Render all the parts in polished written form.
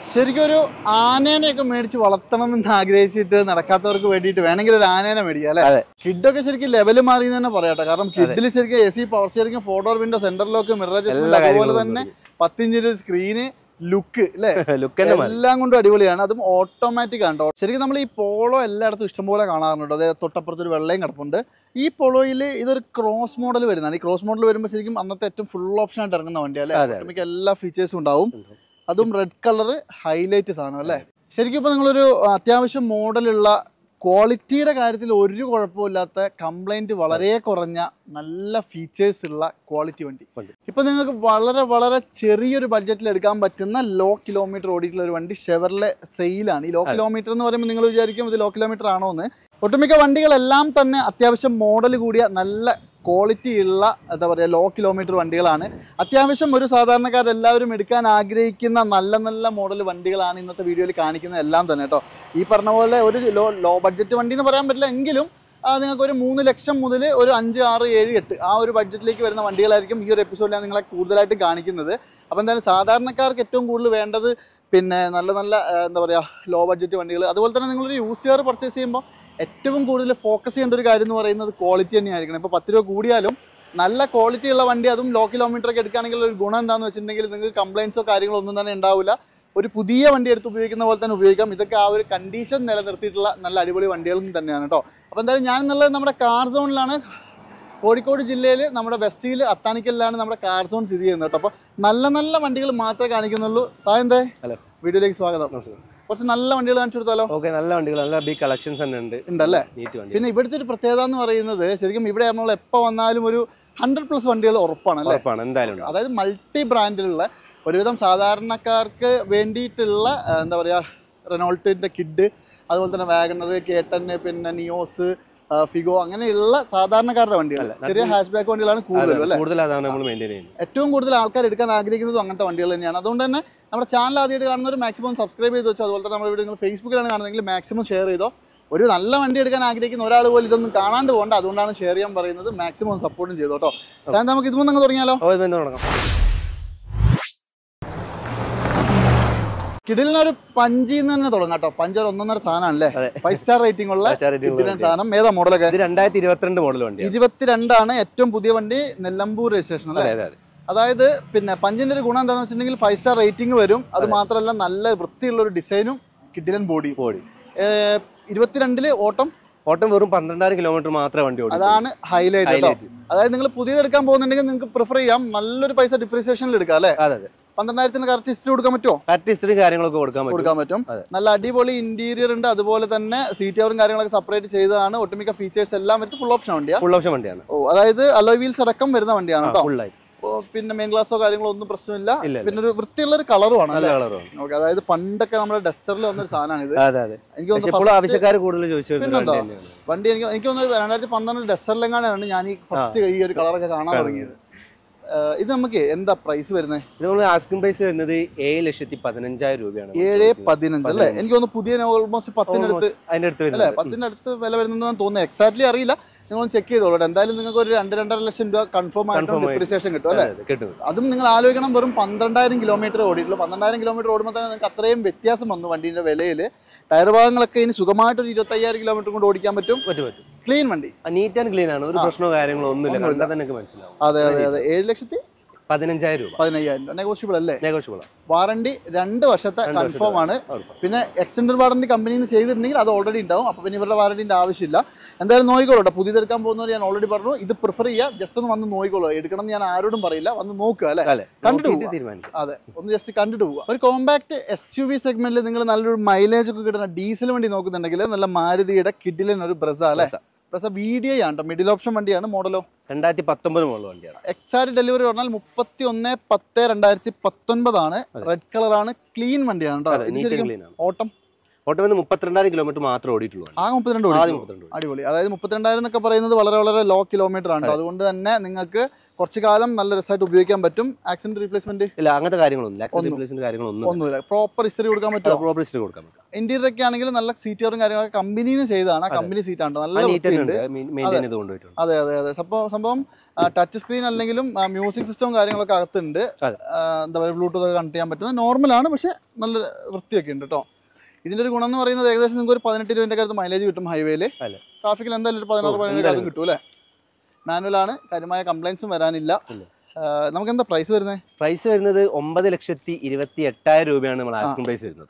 ശരിക്കും ഒരു ആനേനെയൊക്കെ മേടിച്ച് വളർത്തണമെന്ന് ആഗ്രഹിച്ചിട്ട് നടക്കാത്തവർക്ക് വേണ്ടിയിട്ട് വേണമെങ്കിൽ ഒരു ആനേനെ മേടിക്കാം അല്ലെ. കിഡൊക്കെ ശരിക്കും ലെവല് മാറി തന്നെ പറയാട്ടോ. കാരണം കിഡിൽ ശരിക്കും AC power steering, 4 window, centre lock, mirror adjustment, അതുപോലെ തന്നെ 10 ഇഞ്ച് സ്ക്രീന്, ലുക്ക് അല്ലെ, എല്ലാം കൊണ്ടും അടിപൊളിയാണ്. അതും ഓട്ടോമാറ്റിക് ആണ്. ശരിക്കും നമ്മൾ ഈ പോളോ എല്ലായിടത്തും ഇഷ്ടംപോലെ കാണാറുണ്ട്. അതായത് തൊട്ടപ്പുറത്ത് ഒരു വെള്ളയും കിടപ്പുണ്ട്. ഈ പോളോയിൽ ഇതൊരു ക്രോസ് മോഡൽ വരുന്നതാണ്. ഈ ക്രോസ് മോഡൽ വരുമ്പോൾ ശരിക്കും അന്നത്തെ ഏറ്റവും ഫുൾ ഓപ്ഷൻ ആയിട്ട് ഇറങ്ങുന്ന വണ്ടിയല്ലേ. നമുക്ക് എല്ലാ ഫീച്ചേഴ്സും ഉണ്ടാവും. അതും റെഡ് കളർ ഹൈലൈറ്റ് സാധനം അല്ലേ. ശരിക്കും ഇപ്പോൾ നിങ്ങളൊരു അത്യാവശ്യം മോഡലുള്ള ക്വാളിറ്റിയുടെ കാര്യത്തിൽ ഒരു കുഴപ്പമില്ലാത്ത, കംപ്ലൈൻറ്റ് വളരെ കുറഞ്ഞ, നല്ല ഫീച്ചേഴ്സ് ഉള്ള ക്വാളിറ്റി വണ്ടി ഇപ്പം നിങ്ങൾക്ക് വളരെ വളരെ ചെറിയൊരു ബഡ്ജറ്റിൽ എടുക്കാൻ പറ്റുന്ന ലോ കിലോമീറ്റർ ഓടിയിട്ടുള്ള ഒരു വണ്ടി ഷെവർലെ സെയിലാണ്. ഈ ലോ കിലോമീറ്റർ എന്ന് പറയുമ്പോൾ നിങ്ങൾ വിചാരിക്കും ഇത് ലോ കിലോമീറ്റർ ആണോ എന്ന്. ഒട്ടുമിക്ക വണ്ടികളെല്ലാം തന്നെ അത്യാവശ്യം മോഡൽ കൂടിയ നല്ല ക്വാളിറ്റി ഉള്ള എന്താ പറയുക ലോ കിലോമീറ്റർ വണ്ടികളാണ്. അത്യാവശ്യം ഒരു സാധാരണക്കാരെല്ലാവരും എടുക്കാൻ ആഗ്രഹിക്കുന്ന നല്ല നല്ല മോഡൽ വണ്ടികളാണ് ഇന്നത്തെ വീഡിയോയിൽ കാണിക്കുന്നത് എല്ലാം തന്നെ കേട്ടോ. ഈ പറഞ്ഞ പോലെ ഒരു ലോ ബഡ്ജറ്റ് വണ്ടി എന്ന് പറയാൻ പറ്റില്ല എങ്കിലും നിങ്ങൾക്ക് ഒരു 3 ലക്ഷം മുതൽ ഒരു 5, 6, 7, 8 ആ ഒരു ബഡ്ജറ്റിലേക്ക് വരുന്ന വണ്ടികളായിരിക്കും ഈ ഒരു എപ്പിസോഡിൽ ഞാൻ നിങ്ങളെ കൂടുതലായിട്ട് കാണിക്കുന്നത്. അപ്പോൾ എന്തായാലും സാധാരണക്കാർക്ക് ഏറ്റവും കൂടുതൽ വേണ്ടത് പിന്നെ നല്ല നല്ല എന്താ പറയുക ലോ ബഡ്ജറ്റ് വണ്ടികൾ. അതുപോലെ തന്നെ നിങ്ങളൊരു യൂസ് കാർ പർച്ചേസ് ചെയ്യുമ്പോൾ ഏറ്റവും കൂടുതൽ ഫോക്കസ് ചെയ്യേണ്ട ഒരു കാര്യം എന്ന് പറയുന്നത് ക്വാളിറ്റി തന്നെയായിരിക്കണം. ഇപ്പോൾ 10 രൂപ കൂടിയാലും നല്ല ക്വാളിറ്റി ഉള്ള വണ്ടി, അതും ലോ കിലോമീറ്ററൊക്കെ എടുക്കുകയാണെങ്കിൽ ഒരു ഗുണം എന്താണെന്ന് വെച്ചിട്ടുണ്ടെങ്കിൽ നിങ്ങൾക്ക് കംപ്ലയിൻസോ കാര്യങ്ങളോ ഒന്നും തന്നെ ഉണ്ടാവില്ല. ഒരു പുതിയ വണ്ടി എടുത്ത് ഉപയോഗിക്കുന്ന പോലെ തന്നെ ഉപയോഗിക്കാം. ഇതൊക്കെ ആ ഒരു കണ്ടീഷൻ നിലനിർത്തിയിട്ടുള്ള നല്ല അടിപൊളി വണ്ടികളും തന്നെയാണ് കേട്ടോ. അപ്പോൾ എന്തായാലും ഞാൻ എന്നുള്ളത് നമ്മുടെ കാർ സോണിലാണ്. കോഴിക്കോട് ജില്ലയിൽ നമ്മുടെ വെസ്റ്റിൽ അത്താണിക്കലിലാണ് നമ്മുടെ കാർ സോൺ സ്ഥിതി ചെയ്യുന്നത് കേട്ടോ. അപ്പോൾ നല്ല നല്ല വണ്ടികൾ മാത്രമേ കാണിക്കുന്നുള്ളൂ. സായന്തേ, ഹലോ, വീഡിയോയിലേക്ക് സ്വാഗതം. കുറച്ച് നല്ല വണ്ടികൾ കാണിച്ചു കൊടുത്താലോ? ഓക്കെ, നല്ല വണ്ടികൾ, നല്ല ബിഗ് കളക്ഷൻസ് തന്നെ ഉണ്ടല്ലേ. പിന്നെ ഇവിടുത്തെ ഒരു പ്രത്യേകത എന്ന് പറയുന്നത് ശരിക്കും ഇവിടെ നമ്മൾ എപ്പോൾ വന്നാലും ഒരു 100+ വണ്ടികൾ ഉറപ്പാണ് അല്ലേ. എന്തായാലും അതായത് മൾട്ടി ബ്രാൻഡിലുള്ള ഒരുവിധം സാധാരണക്കാർക്ക് വേണ്ടിയിട്ടുള്ള എന്താ പറയുക റെനോൾട്ടിൻ്റെ കിഡ്, അതുപോലെ തന്നെ വാഗണർ, കേട്ടൻ, പിന്നെ നിയോസ്, ഫിഗോ, അങ്ങനെയുള്ള സാധാരണക്കാരുടെ വണ്ടികൾ, ചെറിയ ഹാഷ് ബാക്ക് വണ്ടികളാണ് ഏറ്റവും കൂടുതൽ ആൾക്കാർ എടുക്കാൻ ആഗ്രഹിക്കുന്നതും അങ്ങനത്തെ വണ്ടികൾ തന്നെയാണ്. അതുകൊണ്ട് തന്നെ നമ്മുടെ ചാനൽ ആദ്യമായിട്ട് കാണുന്നവർ മാക്സിമം സബ്സ്ക്രൈബ് ചെയ്ത് വെച്ചോ. അതുപോലെ തന്നെ നമ്മുടെ വീഡിയോ നിങ്ങൾ ഫേസ്ബുക്കിലാണ് കാണുന്നതെങ്കിൽ മാക്സിമം ഷെയർ ചെയ്തോ. ഒരു നല്ല വണ്ടി എടുക്കാൻ ആഗ്രഹിക്കുന്ന ഒരാൾ പോലും ഇതൊന്നും കാണാണ്ട് പോകണ്ട. അതുകൊണ്ടാണ് ഷെയർ ചെയ്യാൻ പറയുന്നത്. മാക്സിമം സപ്പോർട്ടും ചെയ്തോ കേട്ടോ. നമുക്ക് ഇതും അങ്ങ് തുടങ്ങിയാലോ? കിഡിലിനൊരു പഞ്ചിന്ന് തന്നെ തുടങ്ങാം കേട്ടോ. പഞ്ച് ഒരു 1.5 സാധനമാണല്ലേ. 5 സ്റ്റാർ റേറ്റിംഗ് ഉള്ള കിഡിലൻ സാധനം. ഏതാ മോഡലൊക്കെ? 2022 മോഡൽ വണ്ടി. 22 ഏറ്റവും പുതിയ വണ്ടി, നെല്ലമ്പൂർ രജിസ്ട്രേഷൻ അല്ലേ. അതായത് പിന്നെ പഞ്ചിന്റെ ഒരു ഗുണം എന്താണെന്ന് വെച്ചിട്ടുണ്ടെങ്കിൽ 5 സ്റ്റാർ റേറ്റിംഗ് വരും. അത് മാത്രമല്ല നല്ല വൃത്തിയുള്ള ഒരു ഡിസൈനും കിഡിലൻ ബോഡി. 22 ഓട്ടം വെറും 12,000 കിലോമീറ്റർ മാത്രമേ വണ്ടി ഓടും. അതാണ് ഹൈലൈറ്റ് കേട്ടോ. അതായത് നിങ്ങൾ പുതിയത് എടുക്കാൻ പോകുന്നുണ്ടെങ്കിൽ നിങ്ങൾക്ക് പ്രിഫർ ചെയ്യാം നല്ലൊരു പൈസ ഡിപ്രീസിയേഷനിൽ എടുക്കാം അല്ലേ. 12,000 കറക്റ്റ് ഹിസ്റ്ററി കൊടുക്കാൻ പറ്റുമോ? കറക്റ്റ് ഹിസ്റ്ററി കാര്യങ്ങളൊക്കെ കൊടുക്കാൻ പറ്റും. നല്ല അടിപൊളി ഇന്റീരിയർ ഉണ്ട്. അതുപോലെ തന്നെ സീറ്റ് കവറും കാര്യങ്ങളൊക്കെ സെപ്പറേറ്റ് ചെയ്തതാണ്. ഒട്ടുമിക്ക ഫീച്ചേഴ്സ് എല്ലാം പറ്റും. ഫുൾ ഓപ്ഷൻ വണ്ടിയാണ്. അതായത് അലോയ് വീൽസ് അടക്കം വരുന്ന വണ്ടിയാണ് കേട്ടോ. പിന്നെ മെയിൻ ഗ്ലാസോ കാര്യങ്ങളോ ഒന്നും പ്രശ്നമില്ല. പിന്നെ ഒരു വൃത്തിയുള്ള ഒരു കളറുമാണ്. അതായത് പണ്ടൊക്കെ നമ്മുടെ ഡസ്റ്ററിൽ വന്നൊരു സാധനമാണ് ഇത്. എനിക്ക് തോന്നുന്നു വണ്ടി എനിക്ക് തോന്നുന്നു 2012 ഡസ്റ്ററിലെങ്ങാനാണ് ഞാൻ ഈ ഫസ്റ്റ് ഈ ഒരു കളറൊക്കെ കാണാൻ തുടങ്ങിയത്. ഇത് നമുക്ക് എന്താ പ്രൈസ് വരുന്നത്? ആസ്കിംഗ് പ്രൈസ് വരുന്നത് 7,15,000 രൂപയാണ്. 7,15 അല്ലേ. എനിക്ക് തോന്നുന്നു പുതിയ ഓൾമോസ്റ്റ് 10-ന്റെ അല്ലേ, 10-ന്റെ അടുത്ത് വില വരുന്നതെന്ന് തോന്നുന്നു. എക്സാക്ട്ലി അറിയില്ല. നിങ്ങൾ ചെക്ക് ചെയ്തോളൂ. എന്തായാലും നിങ്ങൾക്ക് ഒരു 2-2.5 ലക്ഷം രൂപ കൺഫേം ആയിട്ട് ഡിപ്രീസിയേഷൻ കിട്ടും അല്ലേ. അതും നിങ്ങൾ ആലോചിക്കണം, വെറും 12,000 കിലോമീറ്റർ ഓടിയിട്ടുള്ളൂ. 12,000 കിലോമീറ്റർ ഓടുമ്പോൾ തന്നെ നിങ്ങൾക്ക് അത്രയും വ്യത്യാസം വന്നു വണ്ടീൻ്റെ വിലയിൽ. ടയർ ഭാഗങ്ങളൊക്കെ ഇനി സുഖമായിട്ട് ഒരു 25,000 കിലോമീറ്റർ കൊണ്ട് ഓടിക്കാൻ പറ്റും. ക്ലീൻ വണ്ടി, നീറ്റ് ആൻഡ് ക്ലീൻ ആണ്. ഒരു പ്രശ്നമോ കാര്യങ്ങളോ ഒന്നുമില്ല. മനസ്സിലാവും. അതെ. 7,15,000 രൂപ. 15,000 നെഗോഷ്യബിൾ അല്ലേ. വാറണ്ടി 2 വർഷത്തെ കൺഫേം ആണ്. പിന്നെ എക്സ്റ്റൻഡഡ് വാറണ്ടി കമ്പനിയിൽ നിന്ന് ചെയ്തിട്ടുണ്ടെങ്കിൽ അത് ഓൾറെഡി ഉണ്ടാവും. അപ്പോൾ പിന്നെ ഇവരുടെ വാറണ്ടിന്റെ ആവശ്യമില്ല. എന്തായാലും നോക്കിക്കോളൂ. പുതിയതെടുക്കാൻ പോകുന്നവർ ഞാൻ ഓൾറെഡി പറഞ്ഞു, ഇത് പ്രിഫർ ചെയ്യുക. ജസ്റ്റ് ഒന്ന് വന്ന് നോക്കിക്കോളൂ. എടുക്കണം എന്ന് ഞാൻ ആരോടും പറയില്ല. വന്ന് നോക്കുക അല്ലേ, കണ്ടിട്ട് പോകുക. അതെ, ഒന്ന് ജസ്റ്റ് കണ്ടിട്ട് പോവുക. ഒരു കോമ്പാക്ട് SUV സെഗ്മെന്റിൽ നിങ്ങൾ നല്ലൊരു മൈലേജ് ഒക്കെ കിട്ടുന്ന ഡീസൽ വണ്ടി നോക്കുന്നുണ്ടെങ്കിൽ നല്ല മാരുതിയുടെ കിഡിലൻ ഒരു ബ്രസ അല്ലേ. വീഡിയോ ആണ് മിഡിൽ ഓപ്ഷൻ വണ്ടിയാണ്. മോഡലോ 2019 മോഡൽ വണ്ടിയാണ്. എക്സാക്ട് ഡെലിവറി പറഞ്ഞാൽ 31/10/2019 ആണ്. റെഡ് കളറാണ്. ക്ലീൻ വണ്ടിയാണ് കേട്ടോ. ഓട്ടം ഓട്ടോമിൽ 32,000 കിലോമീറ്റർ മാത്രം ഓടിയിട്ടുള്ളൂ. ആ 32 അടിപൊളി. അതായത് 32,000 എന്നൊക്കെ പറയുന്നത് വളരെ വളരെ ലോ കിലോമീറ്റർ ആണ്. അതുകൊണ്ട് തന്നെ നിങ്ങൾക്ക് കുറച്ച് കാലം നല്ല രസമായിട്ട് ഉപയോഗിക്കാൻ പറ്റും. ആക്സിഡന്റ് റീപ്ലേസ്മെന്റ് ഇല്ല, അങ്ങനത്തെ കാര്യങ്ങളൊന്നുമില്ല. പ്രോപ്പർ ഇസ്ത്രി കൊടുക്കാൻ പറ്റും. പ്രോപ്പർ ഇസ്ത്രി കൊടുക്കാൻ പറ്റും. ഇന്റീരിയർ ഒക്കെ ആണെങ്കിൽ നല്ല സീറ്റ് കവറും കാര്യങ്ങളൊക്കെ കമ്പനിയിൽ നിന്ന് ചെയ്തതാണ്. കമ്പനി സീറ്റ് ആണ്, നല്ല വൃത്തിയുണ്ട്. അതെ അതെ അതെ. സംഭവം ടച്ച് സ്ക്രീൻ അല്ലെങ്കിലും മ്യൂസിക് സിസ്റ്റവും കാര്യങ്ങളൊക്കെ അകത്തുണ്ട്. എന്താ പറയുക, ബ്ലൂടൂത്ത് ഒക്കെ കണക്ട് ചെയ്യാൻ പറ്റുന്നത് നോർമലാണ്, പക്ഷെ നല്ല വൃത്തിയൊക്കെ ഉണ്ട് കേട്ടോ. ഇതിന്റെ ഒരു ഗുണം എന്ന് പറയുന്നത് ഏകദേശം നിങ്ങൾക്ക് ഒരു 18-20 അടുത്ത് മൈലേജ് കിട്ടും ഹൈവേയിൽ. ട്രാഫിക്കിൽ എന്തായാലും ഒരു 16-17 അതും കിട്ടും അല്ലേ. മാനുവലാണ്, കാര്യമായ കംപ്ലൈൻസും വരാനില്ല. നമുക്ക് എന്താ പ്രൈസ് വരുന്നത്? പ്രൈസ് വരുന്നത് 9,28,000 രൂപയാണ് നമ്മൾ ആസ്കിംഗ് പ്രൈസ് വരുന്നത്.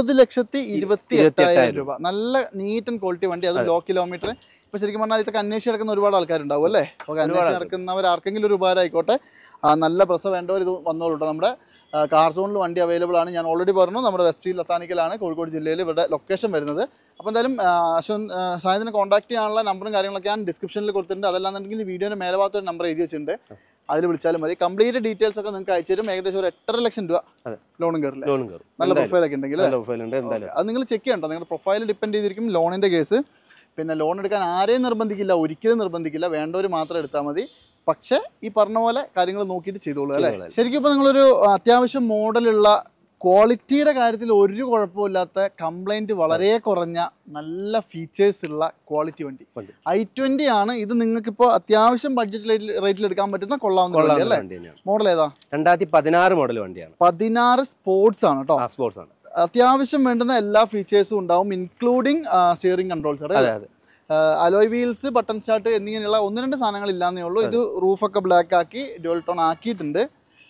9,28,000 രൂപ. നല്ല നീറ്റ് ആൻഡ് ക്വാളിറ്റി വണ്ടി, അതും ലോ കിലോമീറ്റർ. ഇപ്പൊ ശരിക്കും പറഞ്ഞാൽ ഇതൊക്കെ അന്വേഷിച്ച് നടക്കുന്ന ഒരുപാട് ആൾക്കാരുണ്ടാവും അല്ലേ. അപ്പോൾ അന്വേഷിച്ച് നടക്കുന്നവർ ആർക്കെങ്കിലും ഒരു ഉപകാരം ആയിക്കോട്ടെ. നല്ല പ്രസവം വേണ്ടവർ ഇത് വന്നോളൂ കേട്ടോ. നമ്മുടെ കാർ സോണിൽ വണ്ടി അവൈലബിൾ ആണ്. ഞാൻ ഓൾറെഡി പറഞ്ഞു, നമ്മുടെ വെസ്റ്റ് ലത്താനിക്കലാണ്, കോഴിക്കോട് ജില്ലയിൽ ഇവരുടെ ലൊക്കേഷൻ വരുന്നത്. അപ്പോൾ എന്തായാലും സായന്തിനെ കോൺടാക്ട് ചെയ്യാനുള്ള നമ്പറും കാര്യങ്ങളൊക്കെ ഞാൻ ഡിസ്ക്രിപ്ഷനിൽ കൊടുത്തിട്ടുണ്ട്. അതല്ലാന്നുണ്ടെങ്കിൽ വീഡിയോയുടെ മേലെ ഭാഗത്തൊരു നമ്പർ എഴുതി വെച്ചിട്ടുണ്ട്, അതിൽ വിളിച്ചാലും മതി. കംപ്ലീറ്റ് ഡീറ്റെയിൽസ് ഒക്കെ നിങ്ങൾക്ക് അയച്ചു തരും. ഏകദേശം ഒരു 8.5 ലക്ഷം രൂപ ലോണും കയറില്ല. നല്ല പ്രൊഫൈലൊക്കെ ഉണ്ടെങ്കിൽ അത് നിങ്ങൾ ചെക്ക് ചെയ്യണ്ടോ. നിങ്ങളുടെ പ്രൊഫൈൽ ഡിപ്പെൻഡ് ചെയ്തിരിക്കും ലോണിൻ്റെ കേസ്. പിന്നെ ലോൺ എടുക്കാൻ ആരെയും നിർബന്ധിക്കില്ല, ഒരിക്കലും നിർബന്ധിക്കില്ല. വേണ്ടവർ മാത്രം എടുത്താൽ മതി. പക്ഷേ ഈ പറഞ്ഞ പോലെ കാര്യങ്ങൾ നോക്കിയിട്ട് ചെയ്തോളൂ അല്ലേ. ശരിക്കും ഇപ്പോൾ നിങ്ങളൊരു അത്യാവശ്യം മോഡലുള്ള ക്വാളിറ്റിയുടെ കാര്യത്തിൽ ഒരു കുഴപ്പമില്ലാത്ത, കംപ്ലൈൻറ്റ് വളരെ കുറഞ്ഞ, നല്ല ഫീച്ചേഴ്സ് ഉള്ള ക്വാളിറ്റി വണ്ടി i20 ആണ്. ഇത് നിങ്ങൾക്കിപ്പോൾ അത്യാവശ്യം ബഡ്ജറ്റ് റേറ്റിൽ എടുക്കാൻ പറ്റുന്ന കൊള്ളാവുന്ന വണ്ടി അല്ലേ. മോഡൽ ഏതാ? 2016 മോഡൽ വണ്ടിയാണ്. 16 സ്പോർട്സ് ആണ് കേട്ടോ. സ്പോർട്സ് ആണ്. അത്യാവശ്യം വേണ്ടുന്ന എല്ലാ ഫീച്ചേഴ്സും ഉണ്ടാവും, including steering controls, alloy wheels, button start എന്നിങ്ങനെയുള്ള 1-2 സാധനങ്ങൾ ഇല്ലാന്നേ ഉള്ളൂ. ഇത് റൂഫൊക്കെ ബ്ലാക്ക് ആക്കി ഡ്യുവൽ ടോൺ ആക്കിയിട്ടുണ്ട്.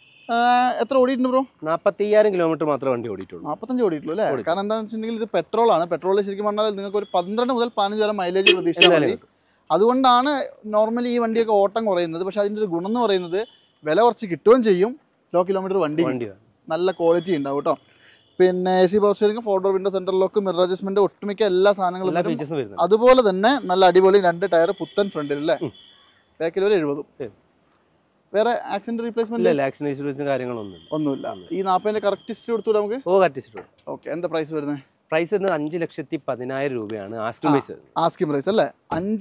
എത്ര ഓടിയിട്ടുണ്ട് ബ്രോ? 45,000 കിലോമീറ്റർ മാത്രമേ വണ്ടി ഓടിയിട്ടുള്ളൂ. 45 ഓടിയിട്ടുള്ളൂ അല്ലേ. കാരണം എന്താണെന്ന് വെച്ചിട്ടുണ്ടെങ്കിൽ ഇത് പെട്രോൾ ആണ്. പെട്രോളിൽ ശരിക്കും പറഞ്ഞാൽ നിങ്ങൾക്ക് ഒരു 12 മുതൽ 15 വരെ മൈലേജ് പ്രതീക്ഷിച്ചാൽ മതി. അതുകൊണ്ടാണ് നോർമലി ഈ വണ്ടിയൊക്കെ ഓട്ടം കുറയുന്നത്. പക്ഷേ അതിൻ്റെ ഒരു ഗുണം എന്ന് പറയുന്നത് വില കുറച്ച് കിട്ടുകയും ചെയ്യും. ലോ കിലോമീറ്റർ വണ്ടി നല്ല ക്വാളിറ്റി ഉണ്ടാവും കേട്ടോ. പിന്നെ AC power steering, 4-door window, central lock, mirror adjustment, ഒട്ടുമിക്ക എല്ലാ സാധനങ്ങളും. അതുപോലെ തന്നെ നല്ല അടിപൊളി 2 ടയർ പുത്തൻ ഫ്രണ്ടിൽ അല്ലേ. ബാക്കിൽ ഒരു 70. വേറെ ആക്സിഡന്റ് റീപ്ലേസ്മെന്റ് കാര്യങ്ങളൊന്നുമില്ല. ഈ 40 കറക്റ്റ് ഹിസ്റ്ററി കൊടുത്തു നമുക്ക്. ഓക്കെ, എന്താ പ്രൈസ് വരുന്നത്? പ്രൈസ് വരുന്നത് 5,10,000 രൂപയാണ് ആസ്കിംഗ് പ്രൈസ് അല്ലേ.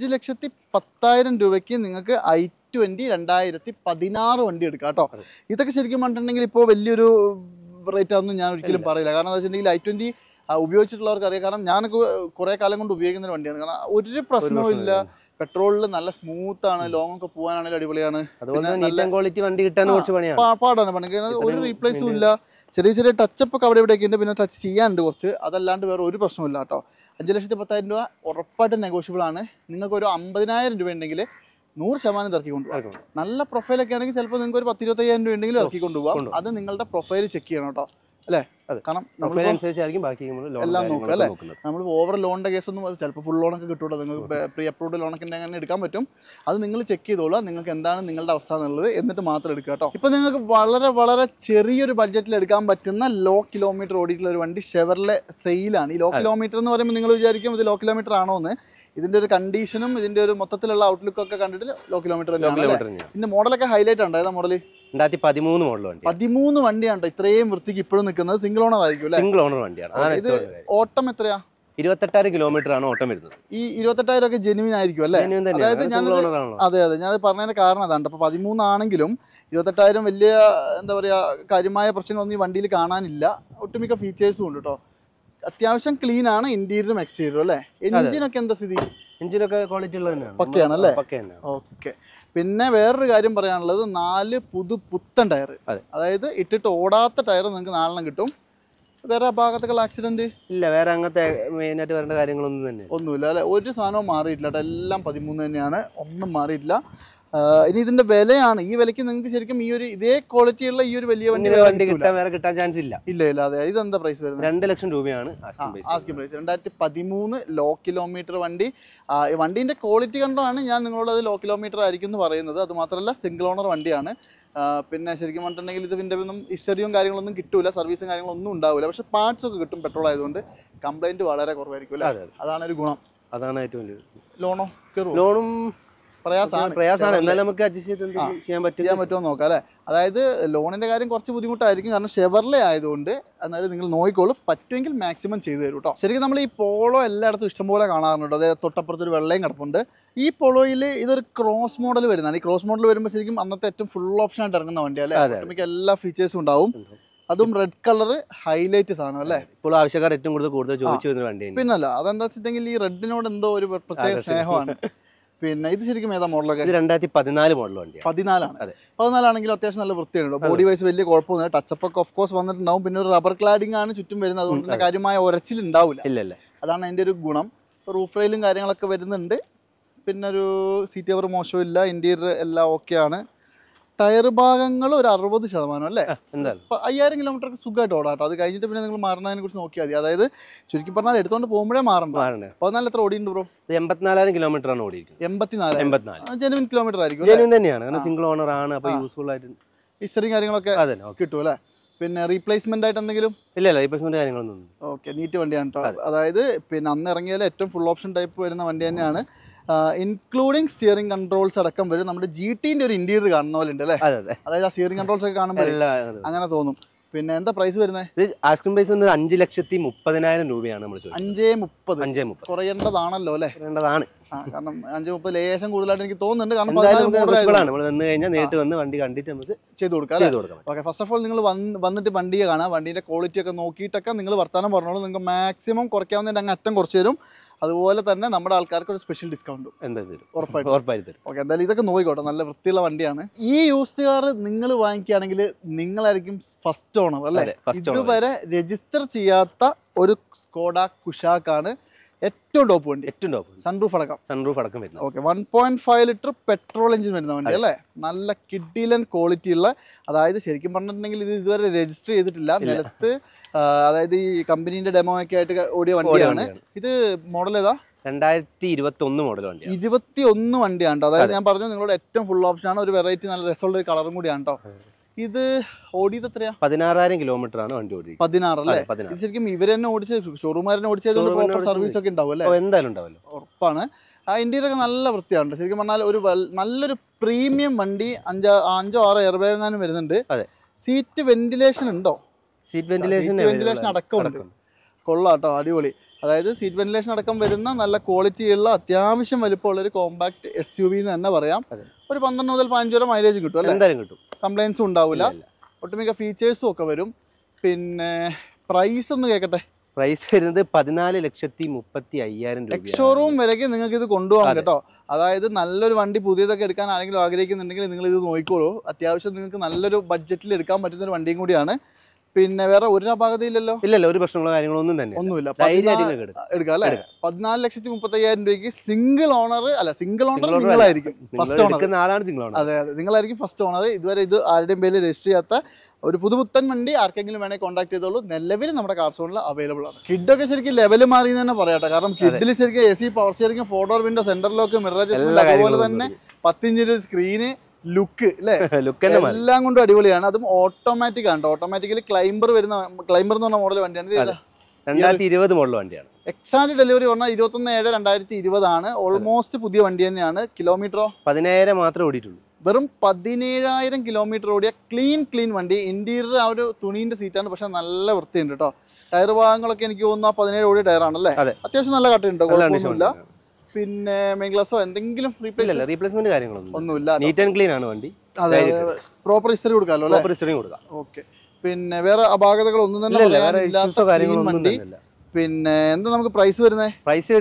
5,10,000 രൂപയ്ക്ക് നിങ്ങൾക്ക് i20 2016 വണ്ടി എടുക്കാം കേട്ടോ. ഇതൊക്കെ ശരിക്കും പറഞ്ഞിട്ടുണ്ടെങ്കിൽ ഇപ്പോൾ വലിയൊരു റേറ്റ് ആണെന്ന് ഞാൻ ഒരിക്കലും പറയില്ല. കാരണം എന്താ വെച്ചിട്ടുണ്ടെങ്കിൽ i20 ഉപയോഗിച്ചിട്ടുള്ളവർക്ക് അറിയാം. കാരണം ഞാനൊക്കെ കുറേ കാലം കൊണ്ട് ഉപയോഗിക്കുന്ന ഒരു വണ്ടിയാണ്. കാരണം ഒരു പ്രശ്നവും ഇല്ല. പെട്രോളിൽ നല്ല സ്മൂത്ത് ആണ്. ലോങ് ഒക്കെ പോകാനാണെങ്കിൽ അടിപൊളിയാണ്. ക്വാളിറ്റി വണ്ടി കിട്ടാൻ കുറച്ച് പാടാണ് പണി. ഒരു റീപ്ലേസും ഇല്ല. ചെറിയ ചെറിയ ടച്ചപ്പ് ഒക്കെ അവിടെ ഇവിടെയൊക്കെ ഉണ്ട്. പിന്നെ ടച്ച് ചെയ്യാനുണ്ട് കുറച്ച്. അതല്ലാണ്ട് വേറെ ഒരു പ്രശ്നമില്ല കേട്ടോ. 5,10,000 രൂപ ഉറപ്പായിട്ടും നെഗോഷ്യബിൾ ആണ്. നിങ്ങൾക്ക് ഒരു 50,000 രൂപ ഉണ്ടെങ്കിൽ 100% ഇറക്കി കൊണ്ടുപോകാം. നല്ല പ്രൊഫൈലൊക്കെ ആണെങ്കിൽ ചിലപ്പോൾ നിങ്ങൾക്ക് ഒരു 10,000-20,000 രൂപ ഉണ്ടെങ്കിലും ഇറക്കി കൊണ്ടുപോകാം. അത് നിങ്ങളുടെ പ്രൊഫൈൽ ചെക്ക് ചെയ്യണം കേട്ടോ അല്ലേ. കാരണം എല്ലാം നോക്കുക അല്ലേ. നമ്മൾ ഓവർ ലോണിന്റെ കേസൊന്നും ചിലപ്പോൾ ഫുൾ ലോണൊക്കെ കിട്ടുമല്ലോ. നിങ്ങൾക്ക് പ്രീ അപ്രൂവ്ഡ് ലോണൊക്കെ അങ്ങനെ എടുക്കാൻ പറ്റും. അത് നിങ്ങൾ ചെക്ക് ചെയ്തോളാം. നിങ്ങൾക്ക് എന്താണ് നിങ്ങളുടെ അവസ്ഥ എന്നുള്ളത്, എന്നിട്ട് മാത്രം എടുക്കുക കേട്ടോ. ഇപ്പം നിങ്ങൾക്ക് വളരെ വളരെ ചെറിയൊരു ബഡ്ജറ്റിൽ എടുക്കാൻ പറ്റുന്ന ലോ കിലോമീറ്റർ ഓടിയിട്ടുള്ള ഒരു വണ്ടി ഷെവർലെ സെയിലാണ്. ഈ ലോ കിലോമീറ്റർ എന്ന് പറയുമ്പോൾ നിങ്ങൾ വിചാരിക്കും ഇത് ലോ കിലോമീറ്റർ ആണോ എന്ന്. ഇതിന്റെ ഒരു കണ്ടീഷനും ഇതിന്റെ ഒരു മൊത്തത്തിലുള്ള ഔട്ട്ലുക്ക് ഒക്കെ കണ്ടിട്ട് ലോ കിലോമീറ്റർ തന്നെയാണ്. പിന്നെ മോഡലൊക്കെ ഹൈലൈറ്റ് ഉണ്ട്. ഏതാ മോഡൽ? 2013 മോഡൽ വണ്ടി. 13 വണ്ടിയാണ് ഇത്രയും വൃത്തിക്ക് ഇപ്പോഴും നിൽക്കുന്നത്. സിംഗിൾ ഓണർ ആയിരിക്കും. സിംഗിൾ ഓണർ വണ്ടിയാണ്. ഇത് ഓട്ടം എത്രയാ? 28,000 കിലോമീറ്റർ ആണ് ഓട്ടം വരുന്നത്. ഈ 28,000 ഒക്കെ ജെനുവിൻ ആയിരിക്കും അല്ലേ? അതായത് അതെ അതെ, ഞാൻ പറഞ്ഞതിന്റെ കാരണം അതാണ്. അപ്പൊ 13 ആണെങ്കിലും 28,000 വലിയ എന്താ പറയാ കാര്യമായ പ്രശ്നങ്ങളൊന്നും ഈ വണ്ടിയിൽ കാണാനില്ല. ഒട്ടുമിക്ക ഫീച്ചേഴ്സും ഉണ്ട് കേട്ടോ. അത്യാവശ്യം ക്ലീൻ ആണ് ഇന്റീരിയറും എക്സ്റ്റീരിയറും അല്ലേ. എഞ്ചിനൊക്കെ എന്താ സ്ഥിതി? എഞ്ചിനൊക്കെ ക്വാളിറ്റി ഉള്ളതന്നെയാണ്. പക്കയാണല്ലേ? ഓക്കെ. പിന്നെ വേറൊരു കാര്യം പറയാനുള്ളത്, 4 പുത്തൻ ടയർ. അതായത് ഇട്ടിട്ട് ഓടാത്ത ടയർ നിങ്ങൾക്ക് 4 കിട്ടും. വേറെ ഭാഗത്തൊക്കെ ആക്സിഡന്റ് ഇല്ല. വേറെ അങ്ങനത്തെ മെയിനായിട്ട് വരേണ്ട കാര്യങ്ങളൊന്നുമില്ല അല്ലെ. ഒരു സാധനവും മാറിയിട്ടില്ല കേട്ടോ. എല്ലാം 13 തന്നെയാണ്. ഒന്നും മാറിയിട്ടില്ല. ഇനി ഇതിന്റെ വിലയാണ്. ഈ വിലയ്ക്ക് നിങ്ങൾക്ക് ശരിക്കും ഈ ഒരു ഇതേ ക്വാളിറ്റിയുള്ള ഈ ഒരു വലിയ വണ്ടി കിട്ടാൻ ചാൻസ് ഇല്ല. ഇല്ല. അതെ. ഇതെന്താ പ്രൈസ് വരുന്നത്? 2 ലക്ഷം രൂപയാണ് ആസ്കിംഗ് പ്രൈസ്. 2013 ലോ കിലോമീറ്റർ വണ്ടി. വണ്ടീന്റെ ക്വാളിറ്റി കണ്ടാണ് ഞാൻ നിങ്ങളോട് അത് ലോ കിലോമീറ്റർ ആയിരിക്കും എന്ന് പറയുന്നത്. അത് മാത്രമല്ല സിംഗിൾ ഓണർ വണ്ടിയാണ്. പിന്നെ ശരിക്കും പറഞ്ഞിട്ടുണ്ടെങ്കിൽ ഇതിന്റെ ഒന്നും ഹിസ്റ്ററിയും കാര്യങ്ങളൊന്നും കിട്ടൂല. സർവീസും കാര്യങ്ങളൊന്നും ഉണ്ടാവില്ല. പക്ഷെ പാർട്സ് ഒക്കെ കിട്ടും. പെട്രോൾ ആയതുകൊണ്ട് കംപ്ലൈന്റ് വളരെ കുറവായിരിക്കും അല്ലേ. അതാണ് ഒരു ഗുണം. അതാണ് ഏറ്റവും വലിയ. ലോണോ ലോണും പ്രയാസമാണ്, എന്നാലും നമുക്ക് അഡ്ജസ്റ്റ് ചെയ്ത് ചെയ്യാൻ പറ്റുമോ നോക്കാം അല്ലേ. അതായത് ലോണിന്റെ കാര്യം കുറച്ച് ബുദ്ധിമുട്ടായിരിക്കും, കാരണം ഷെവർലെ ആയതുകൊണ്ട്. എന്നാലും നിങ്ങൾ നോക്കിക്കോളൂ, പറ്റുമെങ്കിൽ മാക്സിമം ചെയ്തു തരും കേട്ടോ. ശരിക്കും നമ്മൾ ഈ പോളോ എല്ലായിടത്തും ഇഷ്ടംപോലെ കാണാറുണ്ട്. അതായത് തൊട്ടപ്പുറത്തൊരു വെള്ളയും കിടപ്പുണ്ട്. ഈ പോളോയിൽ ഇതൊരു ക്രോസ് മോഡൽ വരുന്നതാണ്. ഈ ക്രോസ് മോഡൽ വരുമ്പോൾ ശരിക്കും അന്നത്തെ ഏറ്റവും ഫുൾ ഓപ്ഷൻ ആയിട്ട് ഇറങ്ങുന്ന വണ്ടിയല്ലേ. ഓട്ടോമാറ്റിക് എല്ലാ ഫീച്ചേഴ്സും ഉണ്ടാവും. അതും റെഡ് കളർ ഹൈലൈറ്റ് സാധനം അല്ലേ. ഇപ്പോൾ ആവശ്യക്കാർ ഏറ്റവും കൂടുതൽ ചോദിച്ചു വരുന്ന വണ്ടി. പിന്നല്ല, അതെന്താ വെച്ചിട്ടുണ്ടെങ്കിൽ ഈ റെഡിനോട് എന്തോ ഒരു പ്രത്യേക സ്നേഹമാണ്. പിന്നെ ഇത് ശരിക്കും ഏതാ മോഡലൊക്കെ? 2014 മോഡൽ വണ്ടി. 14 14ആണെങ്കിലും അത്യാവശ്യം നല്ല വൃത്തിയുണ്ട്. ബോഡി വൈസ് വലിയ കുഴപ്പമൊന്നുമില്ല. ടച്ചപ്പ് ഒക്കെ ഓഫ് കോഴ്സ് വന്നിട്ടുണ്ടാവും. പിന്നെ ഒരു റബ്ബർ ക്ലാഡിംഗ് ആണ് ചുറ്റും വരുന്നത്, അതുകൊണ്ട് തന്നെ കാര്യമായ ഉരച്ചിൽ ഉണ്ടാവില്ല. ഇല്ലല്ലേ, അതാണ് അതിൻ്റെ ഒരു ഗുണം. റൂഫ് റെയിലും കാര്യങ്ങളൊക്കെ വരുന്നുണ്ട്. പിന്നെ ഒരു സീറ്റ് കവർ മോശമില്ല. ഇന്റീരിയർ എല്ലാം ഓക്കെയാണ്. ടയർ ഭാഗങ്ങൾ ഒരു 60% അല്ലേ. 5000 കിലോമീറ്റർ സുഖമായിട്ട് ഓടാട്ടോ. അത് കഴിഞ്ഞിട്ട് പിന്നെ നിങ്ങൾ മാറുന്നതിനെ കുറിച്ച് നോക്കിയാൽ മതി. അതായത് ചുരുക്കി പറഞ്ഞാൽ എടുത്തോണ്ട് പോകുമ്പോഴേ മാറണ്ട. 14 എത്ര ഓടിയുണ്ട് ബ്രോ? 84,000 കിലോമീറ്റർ ആണ് ഓടിയിരിക്കുന്നത്. 84 ജെനുവിൻ കിലോമീറ്റർ ആയിരിക്കും. ജെനുവിൻ തന്നെയാണ്, സിംഗിൾ ഓണർ ആണ്. അപ്പോൾ യൂസ്ഫുൾ ആയിട്ട് ഹിസ്റ്ററിയും കാര്യങ്ങളൊക്കെ കിട്ടും അല്ലേ. പിന്നെ റീപ്ലേസ്മെന്റ് ആയിട്ട് എന്തെങ്കിലും? ഇല്ല, റീപ്ലേസ്മെന്റ് കാര്യങ്ങളൊന്നും. ഓക്കെ, നീറ്റ് വണ്ടിയാണ് കേട്ടോ. അതായത് പിന്നെ അന്ന് ഇറങ്ങിയാൽ ഏറ്റവും ഫുൾ ഓപ്ഷൻ ടൈപ്പ് വരുന്ന വണ്ടി തന്നെയാണ്. ഇൻക്ലൂഡിങ് സ്റ്റിയറിംഗ് കൺട്രോൾസ് അടക്കം വരും. നമ്മുടെ GT-ന്റെ ഒരു ഇന്റീരിയർ കാണുന്ന പോലെ ഉണ്ട് അല്ലേ. അതായത് ആ സ്റ്റിയറിംഗ് കൺട്രോൾസ് ഒക്കെ കാണുമ്പോൾ അങ്ങനെ തോന്നും. പിന്നെ എന്താ പ്രൈസ് വരുന്നത്? ആസ്കിംഗ് പ്രൈസ് 5,30,000 രൂപയാണ് നമ്മൾ ചോദിക്കുന്നത്. 5,30,000 കുറയേണ്ടതാണല്ലോ അല്ലേ? കാരണം 5,30,000 ലേശം കൂടുതലായിട്ട് എനിക്ക് തോന്നുന്നുണ്ട്. കാരണം നമ്മൾ വന്നു കഴിഞ്ഞാൽ നേരിട്ട് വന്ന് വണ്ടി കണ്ടിട്ട് നമുക്ക് ചെയ്ത് കൊടുക്കാം. ഓക്കെ, ഫസ്റ്റ് ഓഫ് ഓൾ നിങ്ങൾ വന്നിട്ട് വണ്ടിയെ കാണാം. വണ്ടീൻ്റെ ക്വാളിറ്റി ഒക്കെ നോക്കിയിട്ടൊക്കെ നിങ്ങൾ വർത്താനം പറഞ്ഞോളൂ. നിങ്ങൾക്ക് മാക്സിമം കുറയ്ക്കാവുന്നതിൻ്റെ അങ്ങ് അറ്റം കുറച്ച് തരും. അതുപോലെ തന്നെ നമ്മുടെ ആൾക്കാർക്ക് ഒരു സ്പെഷ്യൽ ഡിസ്കൗണ്ടും ഉറപ്പായിട്ടും. ഓക്കെ, എന്തായാലും ഇതൊക്കെ നോക്കിക്കോട്ടെ, നല്ല വൃത്തിയുള്ള വണ്ടിയാണ്. ഈ യൂസ്ഡ് കാർ നിങ്ങൾ വാങ്ങിക്കുകയാണെങ്കിൽ നിങ്ങളായിരിക്കും ഫസ്റ്റ് ഓണർ അല്ലേ. ഇതുവരെ രജിസ്റ്റർ ചെയ്യാത്ത ഒരു സ്കോഡ കുഷാക്കാണ് ഏറ്റവും ടോപ്പ് വണ്ടി. സൺറൂഫ് അടക്കം വരുന്നത്. ഓക്കെ, 1.5 ലിറ്റർ പെട്രോൾ എഞ്ചിൻ വരുന്ന വണ്ടി അല്ലേ. നല്ല കിഡിലൻ ക്വാളിറ്റി ഉള്ള, അതായത് ശരിക്കും പറഞ്ഞിട്ടുണ്ടെങ്കിൽ ഇത് ഇതുവരെ രജിസ്റ്റർ ചെയ്തിട്ടില്ല നിലത്ത്. അതായത് ഈ കമ്പനീന്റെ ഡെമോ ഒക്കെ ആയിട്ട് ഓടിയ വണ്ടിയാണ്. ഇത് മോഡൽ ഏതാ? 2021 മോഡൽ വണ്ടി. 21 വണ്ടിയാണ്. അതായത് ഞാൻ പറഞ്ഞു നിങ്ങളുടെ ഏറ്റവും ഫുൾ ഓപ്ഷൻ ആണ്. ഒരു വെറൈറ്റി നല്ല രസമുള്ള ഒരു കളറും കൂടിയാണ് കേട്ടോ. ഇത് ഓടിയത് എത്രയാ? 16,000 കിലോമീറ്റർ ആണ് വണ്ടി ഓടി. 16 അല്ലേ. ഇത് ശരിക്കും ഇവർ തന്നെ ഓടിച്ച് ഷോറൂമാരനെ ഓടിച്ചതുകൊണ്ട് പ്രോപ്പർ സർവീസ് ഒക്കെ ഉണ്ടാവും അല്ലേ? എന്തായാലും ഉണ്ടാവല്ലോ, ഉറപ്പാണ്. ആ ഇന്റീരിയർ ഒക്കെ നല്ല വൃത്തിയാണ് ശരിക്കും പറഞ്ഞാൽ. ഒരു നല്ലൊരു പ്രീമിയം വണ്ടി. 5-6 എയർ ബാഗ് എങ്ങാനും വരുന്നുണ്ട്. സീറ്റ് വെന്റിലേഷൻ ഉണ്ടോ? സീറ്റ് വെന്റിലേഷൻ അടക്കമുണ്ട്. കൊള്ളാം കേട്ടോ, അടിപൊളി. അതായത് സീറ്റ് വെന്റിലേഷൻ അടക്കം വരുന്ന നല്ല ക്വാളിറ്റിയുള്ള അത്യാവശ്യം വലിപ്പമുള്ള ഒരു കോമ്പാക്ട് SUV എന്ന് തന്നെ പറയാം. ഒരു 12 മുതൽ 15 വരെ മൈലേജ് കിട്ടും അല്ലേ? എന്തായാലും കിട്ടും. കംപ്ലൈൻസും ഉണ്ടാവില്ല. ഒട്ടുമിക്ക ഫീച്ചേഴ്സും ഒക്കെ വരും. പിന്നെ പ്രൈസ് ഒന്ന് കേൾക്കട്ടെ. പ്രൈസ് വരുന്നത് 14,30,50,000 രൂപ. എക്സ്ഷോറൂം വരെയൊക്കെ നിങ്ങൾക്ക് ഇത് കൊണ്ടുപോകാം കേട്ടോ. അതായത് നല്ലൊരു വണ്ടി പുതിയതൊക്കെ എടുക്കാൻ ആരെങ്കിലും ആഗ്രഹിക്കുന്നുണ്ടെങ്കിൽ നിങ്ങൾ ഇത് നോക്കിക്കോളൂ. അത്യാവശ്യം നിങ്ങൾക്ക് നല്ലൊരു ബഡ്ജറ്റിൽ എടുക്കാൻ പറ്റുന്ന ഒരു വണ്ടിയും കൂടിയാണ്. പിന്നെ വേറെ ഒരു അപാകതയില്ലല്ലോ? ഇല്ലല്ലോ, ഒരു പ്രശ്നങ്ങളോ കാര്യങ്ങളൊന്നും തന്നെ ഒന്നുമില്ല. എടുക്കാം അല്ലേ. 14,30,50,000 രൂപയ്ക്ക് സിംഗിൾ ഓണർ അല്ല, സിംഗിൾ ഓണർ നിങ്ങളായിരിക്കും ഫസ്റ്റ് ഓണർ. അതെ, നിങ്ങളായിരിക്കും ഫസ്റ്റ് ഓണർ. ഇതുവരെ ഇത് ആരുടെയും പേരിൽ രജിസ്റ്റർ ചെയ്യാത്ത ഒരു പുതുപുത്തൻ വണ്ടി ആർക്കെങ്കിലും വേണമെങ്കിൽ കോൺടാക്ട് ചെയ്തോളൂ. നിലവിൽ നമ്മുടെ കാർ സോണിൽ അവൈലബിൾ ആണ്. കിഡൊക്കെ ശരിക്കും ലെവൽ മാറി തന്നെ പറയാട്ടെ. കാരണം കിഡിൽ ശരിക്കും AC power steering, 4 window, centre lock, mirror adjustment, അതുപോലെ തന്നെ 10 ഇഞ്ചിന്റെ സ്ക്രീന്, ലുക്ക് അല്ലേ, എല്ലാം കൊണ്ടും അടിപൊളിയാണ്. അതും ഓട്ടോമാറ്റിക് ആണ്. ഓട്ടോമാറ്റിക്കലി ക്ലൈംബർ എന്ന് പറഞ്ഞ മോഡൽ വണ്ടിയാണ്. 2020 മോഡൽ വണ്ടിയാണ്. എക്സാക്ട് ഡെലിവറി പറഞ്ഞാൽ 21/7/2020 ആണ്. ഓൾമോസ്റ്റ് പുതിയ വണ്ടി തന്നെയാണ്. കിലോമീറ്ററോ 17,000 മാത്രമേ ഓടിയിട്ടുള്ളൂ. വെറും 17,000 കിലോമീറ്റർ ഓടിയ ക്ലീൻ വണ്ടി. ഇന്റീരിയർ ആ ഒരു തുണീന്റെ സീറ്റാണ്, പക്ഷെ നല്ല വൃത്തിയുണ്ട് കേട്ടോ. ടയർ ഭാഗങ്ങളൊക്കെ എനിക്ക് തോന്നുന്നു 17 ഓടിയ ടയറാണല്ലേ. അത്യാവശ്യം നല്ല കട്ടുണ്ടോ, കുഴപ്പമൊന്നുമില്ല. പിന്നെ മെയിൻ ഗ്ലാസോ എന്തെങ്കിലും റീപ്ലേസ്മെന്റ് കാര്യങ്ങളൊന്നും ഒന്നുമില്ല. നീറ്റ് ആൻഡ് ക്ലീൻ ആണ് വണ്ടി. അതെ, പ്രോപ്പർ ഹിസ്റ്ററി കൊടുക്കാമല്ലോ. ഓക്കെ, പിന്നെ വേറെ അപാകതകൾ ഒന്നും തന്നെ വണ്ടി. പിന്നെ എന്താ നമുക്ക് പ്രൈസ് വരുന്നത്?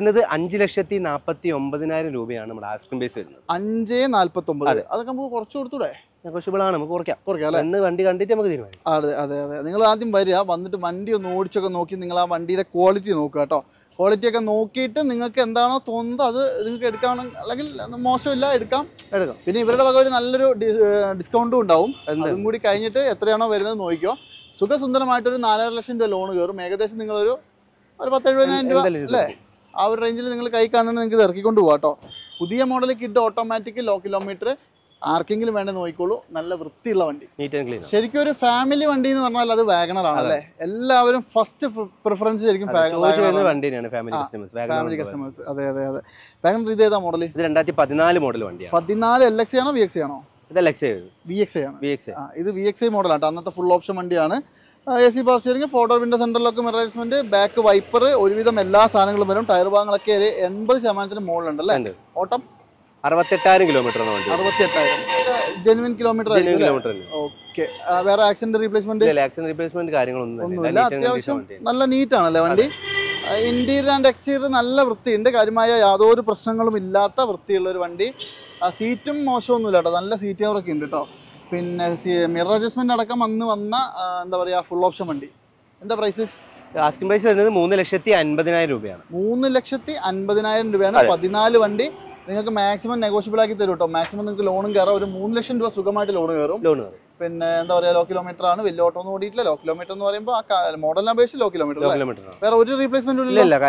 5,49,000 രൂപയാണ് നമ്മുടെ ആസ്കിംഗ് പ്രൈസ് വരുന്നത്. 5,49,000. അതൊക്കെ നമുക്ക് കുറച്ച് കൊടുത്തൂടെ? നെഗോഷ്യബിളാണ്, നമുക്ക് കുറയ്ക്കാം അല്ലേ. എന്ന് വണ്ടി കണ്ടിട്ട് നമുക്ക് തീരുമാനിക്കാം. അതെ. നിങ്ങൾ ആദ്യം വരിക, വന്നിട്ട് വണ്ടി ഒന്ന് ഓടിച്ചൊക്കെ നോക്കി നിങ്ങൾ ആ വണ്ടിയുടെ ക്വാളിറ്റി നോക്കുക കേട്ടോ. ക്വാളിറ്റി ഒക്കെ നോക്കിയിട്ട് നിങ്ങൾക്ക് എന്താണോ തോന്നുന്നത് അത് നിങ്ങൾക്ക് എടുക്കാം. അല്ലെങ്കിൽ മോശമില്ല, എടുക്കാം. പിന്നെ ഇവരുടെ വക ഒരു നല്ലൊരു ഡിസ്കൗണ്ടും ഉണ്ടാവും. അതും കൂടി കഴിഞ്ഞിട്ട് എത്രയാണോ വരുന്നത് നോക്കിക്കോ. സുഖസുന്ദരമായിട്ടൊരു 4.5 ലക്ഷം രൂപ ലോൺ കയറും. ഏകദേശം നിങ്ങളൊരു 10,70,000 രൂപ അല്ലേ, ആ ഒരു റേഞ്ചിൽ നിങ്ങൾ കൈ കാണുന്നത് നിങ്ങൾക്ക് ഇറക്കിക്കൊണ്ട് പോകാം കേട്ടോ. പുതിയ model Kwid automatic, low kilometre, ആർക്കെങ്കിലും വേണ്ടി നോക്കിക്കോളൂ. നല്ല വൃത്തിയുള്ള വണ്ടി, നീറ്റ് ആൻഡ് ക്ലീൻ. ശരിക്കും ഒരു ഫാമിലി വണ്ടി എന്ന് പറഞ്ഞാൽ അത് വാഗണർ ആണല്ലേ. എല്ലാവരും ഫസ്റ്റ് പ്രിഫറൻസ് ശരിക്കും ഫാമിലി കസ്റ്റമേഴ്സ്. അതെ അതെ അതെ. വാഗണർ ഇത് ഏതാ മോഡൽ? ഇത് 2014 മോഡൽ വണ്ടിയാണ്. 14 LXI ആണോ VXI ആണോ? ഇത് LXI VXI ആണ്. ഇത് VXI മോഡലാണ്. അന്നത്തെ ഫുൾ ഓപ്ഷൻ വണ്ടിയാണ്. AC power steering, 4 door window central lock, mirror adjustment, back wiper, ഒരുവിധം എല്ലാ സാധനങ്ങളും വരും. ടയർ ഭാഗങ്ങളൊക്കെ 80% മുകളിലുണ്ടല്ലേ. ഓട്ടം 68,000 കിലോമീറ്ററാണ് വണ്ടി. 68,000 ജെനുവിൻ കിലോമീറ്റർ. ഓക്കെ. വേറെ ആക്സിഡന്റ് റീപ്ലേസ്മെന്റ് കാര്യങ്ങളൊന്നും അത്യാവശ്യം നല്ല നീറ്റ് ആണല്ലേ വണ്ടി. ഇന്റീരിയർ ആൻഡ് എക്സ്റ്റീരിയർ നല്ല വൃത്തിയുണ്ട്. കാര്യമായ യാതൊരു പ്രശ്നങ്ങളും ഇല്ലാത്ത വൃത്തിയുള്ള ഒരു വണ്ടി. സീറ്റും മോശമൊന്നുമില്ല കേട്ടോ, നല്ല സീറ്റ് കവറൊക്കെ ഉണ്ട് കേട്ടോ. പിന്നെ മിറർ അഡ്ജസ്റ്റ്മെന്റ് അടക്കം വന്ന എന്താ പറയുക ഫുൾ ഓപ്ഷൻ വണ്ടി. എന്താ പ്രൈസ്? ആസ്കിംഗ് പ്രൈസ് വരുന്നത് 3,50,000 രൂപയാണ്. 3,50,000 രൂപയാണ്. 14 വണ്ടി നിങ്ങൾക്ക് മാക്സിമം നെഗോഷ്യബിൾ ആക്കി തരും കേട്ടോ. മാക്സിമം നിങ്ങൾക്ക് ലോണും കയറാം. ഒരു 3 ലക്ഷം രൂപ സുഖമായിട്ട് ലോൺ കയറും. പിന്നെ എന്താ പറയുക, ലോ കിലോമീറ്റർ ആണ്. വലിയ ഓട്ടോ ഒന്നും ഓടിയിട്ടില്ല. ലോ കിലോമീറ്റർ എന്ന് പറയുമ്പോൾ ആ മോഡലിനെ അപേക്ഷിച്ച് ലോ കിലോമീറ്റർ. വേറെ ഒരു റീപ്ലേസ്മെന്റ്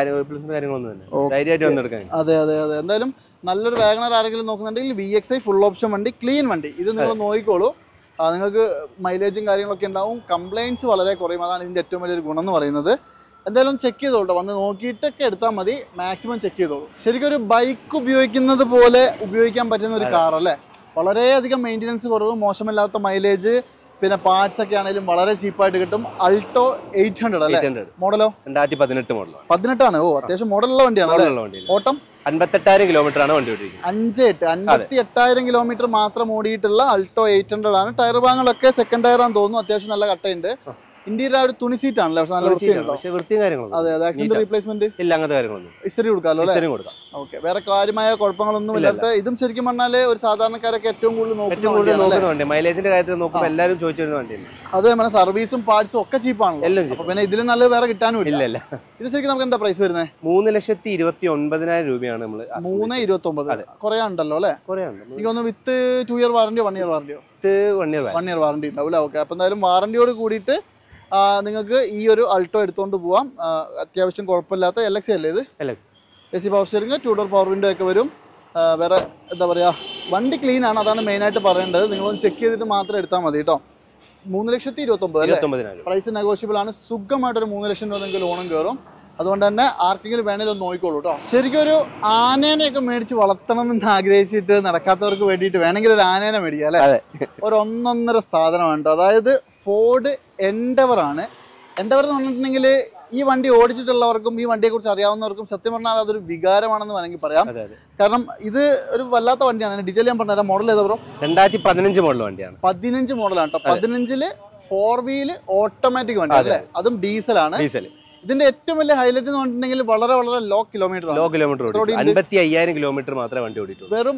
അതെ അതെ അതെ. എന്തായാലും നല്ലൊരു വാഗണർ ആരെങ്കിലും നോക്കുന്നുണ്ടെങ്കിൽ VXI ഫുൾ ഓപ്ഷൻ വണ്ടി, ക്ലീൻ വണ്ടി. ഇത് നിങ്ങൾ നോക്കിക്കോളൂ. നിങ്ങൾക്ക് മൈലേജും കാര്യങ്ങളൊക്കെ ഉണ്ടാവും. കംപ്ലൈൻറ്റ്സ് വളരെ കുറയും. അതാണ് ഇതിൻ്റെ ഏറ്റവും വലിയൊരു ഗുണം എന്ന് പറയുന്നത്. എന്തായാലും ചെക്ക് ചെയ്തോളൂ, വന്ന് നോക്കിയിട്ടൊക്കെ എടുത്താൽ മതി. മാക്സിമം ചെക്ക് ചെയ്തോളൂ. ശരിക്കും ഒരു ബൈക്ക് ഉപയോഗിക്കുന്നത് പോലെ ഉപയോഗിക്കാൻ പറ്റുന്ന ഒരു കാർ അല്ലേ. വളരെയധികം മെയിൻ്റനൻസ് കുറവ്, മോശമില്ലാത്ത മൈലേജ്, പിന്നെ പാർട്സ് ഒക്കെ ആണെങ്കിലും വളരെ ചീപ്പായിട്ട് കിട്ടും. അൾട്ടോ 800 അല്ലേ. മോഡലോ 2018 മോഡൽ. 18 ആണ്. ഓ, അത്യാവശ്യം മോഡലുള്ള വണ്ടിയാണ്. ഓട്ടം 58,000 കിലോമീറ്റർ ആണ് വണ്ടി ഓടിക്കുന്നത്. 58,000 കിലോമീറ്റർ മാത്രം ഓടിയിട്ടുള്ള അൾട്ടോ 800 ആണ്. ടയർ ഭാഗങ്ങളൊക്കെ സെക്കൻഡ് ടയർ ആണെന്ന് തോന്നുന്നു. അത്യാവശ്യം നല്ല കട്ടയുണ്ട്. ഇന്ത്യയിലെ ഒരു തുണി സീറ്റ് ആണല്ലോ, നല്ല വൃത്തിയും കാര്യങ്ങളും. അതെ അതെ. ആക്സിഡന്റ് റീപ്ലേസ്മെന്റ് ഇല്ല, അങ്ങനത്തെ കാര്യങ്ങളൊന്നും. ഇസ്തിരി കൊടുക്കാമല്ലോ അല്ലേ. ഓക്കെ. വേറെ കാര്യമായ കുഴപ്പങ്ങളൊന്നും ഇല്ലാത്ത ഇതും ശരിക്കും പറഞ്ഞാല് ഒരു സാധാരണക്കാരൊക്കെ ഏറ്റവും കൂടുതൽ നോക്കുന്നുണ്ട്. മൈലേജിന്റെ കാര്യത്തിൽ നോക്കുമ്പോൾ എല്ലാവരും ചോദിച്ചു വരുന്ന വണ്ടിയാണ്. അതെ, നമ്മുടെ സർവീസും പാർട്സും ഒക്കെ ചീപ്പാണല്ലോ. അപ്പൊ പിന്നെ ഇതിലും നല്ലത് വേറെ കിട്ടാനും ഇല്ല. ഇത് ശരിക്കും നമുക്ക് എന്താ പ്രൈസ് വരുന്നത്? 3,29,000 രൂപയാണ് നമ്മൾ. 3,29,000 കുറെ ഉണ്ടല്ലോ അല്ലെ. എനിക്കൊന്ന് വിത്ത് 2 ഇയർ വാറന്റിയോ 1 ഇയർ വാറന്റിയോ? 1 ഇയർ വാറന്റി ഉണ്ടാവും അല്ലേ. ഓക്കെ. അപ്പൊ എന്തായാലും വാറന്റിയോട് കൂടിയിട്ട് നിങ്ങൾക്ക് ഈ ഒരു അൾട്ടോ എടുത്തുകൊണ്ട് പോവാം. അത്യാവശ്യം കുഴപ്പമില്ലാത്ത LXI അല്ലേ ഇത്? AC power steering, 2 door power window ഒക്കെ വരും. വേറെ എന്താ പറയുക, വണ്ടി ക്ലീൻ ആണ്, അതാണ് മെയിനായിട്ട് പറയേണ്ടത്. നിങ്ങളൊന്ന് ചെക്ക് ചെയ്തിട്ട് മാത്രം എടുത്താൽ മതി കേട്ടോ. 3,29,000 പ്രൈസ് നെഗോഷ്യബിൾ ആണ്. സുഖമായിട്ടൊരു 3 ലക്ഷം രൂപ നിങ്ങൾക്ക് ലോണും കയറും. അതുകൊണ്ട് തന്നെ ആർക്കെങ്കിലും വേണമെങ്കിലും ഒന്ന് നോക്കിക്കോളൂ കേട്ടോ. ശരിക്കും ഒരു ആനേനെയൊക്കെ മേടിച്ച് വളർത്തണം എന്ന് ആഗ്രഹിച്ചിട്ട് നടക്കാത്തവർക്ക് വേണ്ടിയിട്ട് വേണമെങ്കിൽ ഒരു ആനേനെ മേടിക്കാം അല്ലേ. ഒരു 1.5 സാധനമാണ് കേട്ടോ. അതായത് ഫോർഡ് എൻഡവർ ആണ്. എൻഡവർ എന്ന് പറഞ്ഞിട്ടുണ്ടെങ്കിൽ ഈ വണ്ടി ഓടിച്ചിട്ടുള്ളവർക്കും ഈ വണ്ടിയെക്കുറിച്ച് അറിയാവുന്നവർക്കും സത്യം പറഞ്ഞാൽ അതൊരു വികാരമാണെന്ന് വേണമെങ്കിൽ പറയാം. കാരണം ഇത് ഒരു വല്ലാത്ത വണ്ടിയാണ്. ഡീറ്റെയിൽ ഞാൻ പറഞ്ഞുതരാം. മോഡൽ ഏതാ ബ്രോ? 2015 മോഡൽ വണ്ടിയാണ്. 15 മോഡലാണ് കേട്ടോ. 15 4 വീല് ഓട്ടോമാറ്റിക് വണ്ടി അല്ലേ. അതും ഡീസലാണ്. ഇതിന്റെ ഏറ്റവും വലിയ ഹൈലൈറ്റ് എന്ന് പറഞ്ഞിട്ടുണ്ടെങ്കിൽ വളരെ വളരെ ലോ കിലോമീറ്റർ 55,000 കിലോമീറ്റർ മാത്രമേ വണ്ടി ഓടിയിട്ടുള്ളൂ. വെറും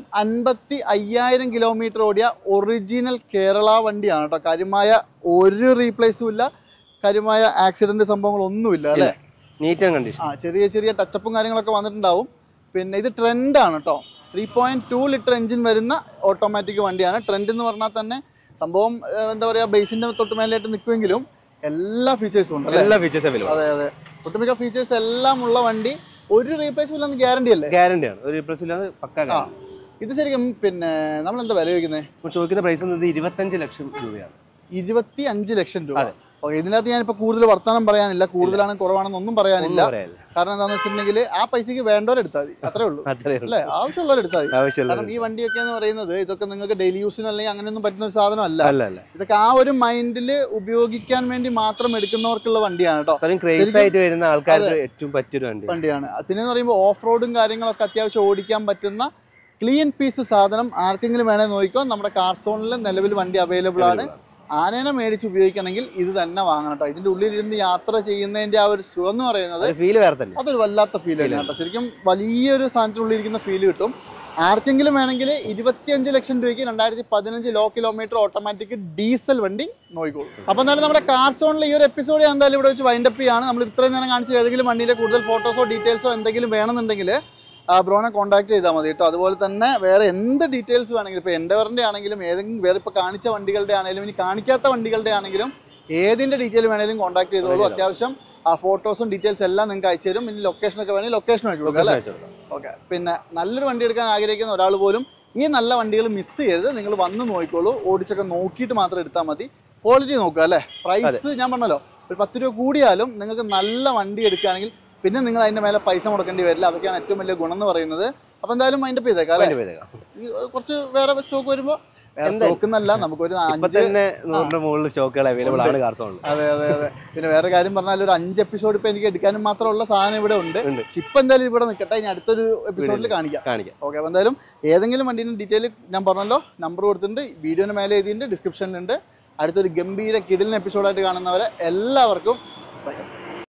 55,000 കിലോമീറ്റർ ഓടിയ ഒറിജിനൽ കേരള വണ്ടിയാണ് കേട്ടോ. കാര്യമായ ഒരു റീപ്ലേസും ഇല്ല. കാര്യമായ ആക്സിഡന്റ് സംഭവങ്ങളൊന്നുമില്ല അല്ലേ. Neat and condition. ചെറിയ ചെറിയ ടച്ചപ്പും കാര്യങ്ങളൊക്കെ വന്നിട്ടുണ്ടാവും. പിന്നെ ഇത് ട്രെൻഡാണ് കേട്ടോ. 3.2 ലിറ്റർ എഞ്ചിൻ വരുന്ന ഓട്ടോമാറ്റിക് വണ്ടിയാണ്. ട്രെൻഡ് എന്ന് പറഞ്ഞാൽ തന്നെ സംഭവം എന്താ പറയുക, ബേസിന്റെ തൊട്ട് മേലായിട്ട് നിൽക്കുമെങ്കിലും എല്ലാ ഫീച്ചേഴ്സും ഉണ്ട്. എല്ലാ ഫീച്ചേഴ്സും അവൈലബിൾ. അതെ അതെ. ഒട്ടുമിക്ക ഫീച്ചേഴ്സ് എല്ലാം ഉള്ള വണ്ടി. ഒരു റീപ്ലേസും ഇല്ലാന്ന് ഗ്യാരണ്ടി അല്ലേ? ഗ്യാരണ്ടിയാണ്. ഒരു റീപ്ലേസും ഇല്ലാതെ പക്കാ. ഇത് ശരിക്കും പിന്നെ നമ്മൾ എന്താ വില ചോദിക്കുന്നത്? ചോദിക്കുന്ന പ്രൈസ് 25 ലക്ഷം രൂപയാണ്. 25 ലക്ഷം രൂപ. ഇതിനകത്ത് ഞാനിപ്പോൾ കൂടുതൽ വർത്തമാനം പറയാനില്ല. കൂടുതലാണ് കുറവാണെന്നൊന്നും പറയാനില്ല. കാരണം എന്താണെന്ന് വെച്ചിട്ടുണ്ടെങ്കിൽ ആ പൈസക്ക് വേണ്ടവരെടുത്താൽ മതി, അത്രേ ഉള്ളൂ അല്ലേ. ആവശ്യമുള്ളവരെടുത്താൽ മതി. കാരണം ഈ വണ്ടിയൊക്കെ എന്ന് പറയുന്നത് ഇതൊക്കെ നിങ്ങൾക്ക് ഡെയിലി യൂസിന് അല്ലെങ്കിൽ അങ്ങനെയൊന്നും പറ്റുന്ന ഒരു സാധനമല്ല. ഇതൊക്കെ ആ ഒരു മൈൻഡിൽ ഉപയോഗിക്കാൻ വേണ്ടി മാത്രം എടുക്കുന്നവർക്കുള്ള വണ്ടിയാണ് കേട്ടോ. വരുന്ന ആൾക്കാർക്ക് ഏറ്റവും പറ്റിയൊരു വണ്ടിയാണ്. പിന്നെ എന്ന് പറയുമ്പോൾ ഓഫ് റോഡും കാര്യങ്ങളൊക്കെ അത്യാവശ്യം ഓടിക്കാൻ പറ്റുന്ന ക്ലീൻ പീസ് സാധനം. ആർക്കെങ്കിലും വേണമെങ്കിൽ നോക്കിക്കോ. നമ്മുടെ കാർ സോണിൽ നിലവിൽ വണ്ടി അവൈലബിൾ ആണ്. ആനേനെ മേടിച്ച് ഉപയോഗിക്കണമെങ്കിൽ ഇത് തന്നെ വാങ്ങണം കേട്ടോ. ഇതിന്റെ ഉള്ളിൽ ഇരുന്ന് യാത്ര ചെയ്യുന്നതിന്റെ ആ ഒരു സുഖം എന്ന് പറയുന്നത് അതൊരു വല്ലാത്ത ഫീൽ തന്നെ കേട്ടോ. ശരിക്കും വലിയൊരു സാധനത്തിനുള്ളിൽ ഇരിക്കുന്ന ഫീൽ കിട്ടും. ആർക്കെങ്കിലും വേണമെങ്കിൽ 25 ലക്ഷം രൂപയ്ക്ക് 2015 ലോ കിലോമീറ്റർ ഓട്ടോമാറ്റിക് ഡീസൽ വണ്ടി നോക്കിക്കോളൂ. അപ്പോൾ എന്തായാലും നമ്മുടെ കാർ സോണിൽ ഈ ഒരു എപ്പിസോഡ് ഞാൻ എന്തായാലും ഇവിടെ വെച്ച് വൈൻഡപ്പ് ചെയ്യാണ്. നമ്മൾ ഇത്രയും നേരം കാണിച്ച ഏതെങ്കിലും വണ്ടിയുടെ കൂടുതൽ ഫോട്ടോസോ ഡീറ്റെയിൽസോ എന്തെങ്കിലും വേണമെന്നുണ്ടെങ്കിൽ ബ്രോനെ കോൺടാക്ട് ചെയ്താൽ മതി കേട്ടോ. അതുപോലെ തന്നെ വേറെ എന്ത് ഡീറ്റെയിൽസ് വേണമെങ്കിലും, ഇപ്പോൾ എൻഡവറിൻ്റെ ആണെങ്കിലും ഏതെങ്കിലും വേറെ ഇപ്പോൾ കാണിച്ച വണ്ടികളുടെ ആണെങ്കിലും ഇനി കാണിക്കാത്ത വണ്ടികളുടെ ആണെങ്കിലും ഏതിൻ്റെ ഡീറ്റെയിൽ വേണമെങ്കിലും കോൺടാക്ട് ചെയ്തോളൂ. അത്യാവശ്യം ആ ഫോട്ടോസും ഡീറ്റെയിൽസ് എല്ലാം നിങ്ങൾക്ക് അയച്ചു തരും. ഇനി ലൊക്കേഷനൊക്കെ വേണമെങ്കിൽ ലൊക്കേഷൻ അയച്ചു കൊടുക്കാം അല്ലേ. ഓക്കെ. പിന്നെ നല്ലൊരു വണ്ടി എടുക്കാൻ ആഗ്രഹിക്കുന്ന ഒരാൾ പോലും ഈ നല്ല വണ്ടികൾ മിസ് ചെയ്യരുത്. നിങ്ങൾ വന്ന് നോക്കിക്കോളൂ, ഓടിച്ചൊക്കെ നോക്കിയിട്ട് മാത്രം എടുത്താൽ മതി. ക്വാളിറ്റി നോക്കുക അല്ലേ. പ്രൈസ് ഞാൻ പറഞ്ഞല്ലോ, ഒരു 10 രൂപ കൂടിയാലും നിങ്ങൾക്ക് നല്ല വണ്ടി എടുക്കുകയാണെങ്കിൽ പിന്നെ നിങ്ങൾ അതിന്റെ മേലെ പൈസ മുടക്കേണ്ടി വരില്ല. അതൊക്കെയാണ് ഏറ്റവും വലിയ ഗുണം എന്ന് പറയുന്നത്. അപ്പൊ എന്തായാലും അതിന്റെ ചെയ്തേക്കാം അല്ലേ. കുറച്ച് വേറെ സ്റ്റോക്ക് വരുമ്പോ സ്റ്റോക്കുന്നല്ല, നമുക്കൊരു 100 സ്റ്റോക്കുകൾ അവൈലബിൾ ആണ് കാർസോണിൽ. അതെ അതെ അതെ. പിന്നെ വേറെ കാര്യം പറഞ്ഞാൽ ഒരു 5 എപ്പിസോഡ് ഇപ്പൊ എനിക്ക് എടുക്കാനും മാത്രമുള്ള സാധനം ഇവിടെ ഉണ്ട്. ഇപ്പൊ എന്തായാലും ഇവിടെ നിൽക്കട്ടെ, ഇനി അടുത്തൊരു എപ്പിസോഡിൽ കാണിക്കാം. ഓക്കെ. അപ്പൊ എന്തായാലും ഏതെങ്കിലും വണ്ടീന്റെ ഡീറ്റെയിൽ ഞാൻ പറഞ്ഞല്ലോ, നമ്പർ കൊടുത്തിട്ടുണ്ട്, വീഡിയോന് മേലെ എഴുതിയിട്ടുണ്ട്, ഡിസ്ക്രിപ്ഷനിലുണ്ട്. അടുത്തൊരു ഗംഭീര കിടിലൻ എപ്പിസോഡായിട്ട് കാണുന്നവരെ എല്ലാവർക്കും ബൈ.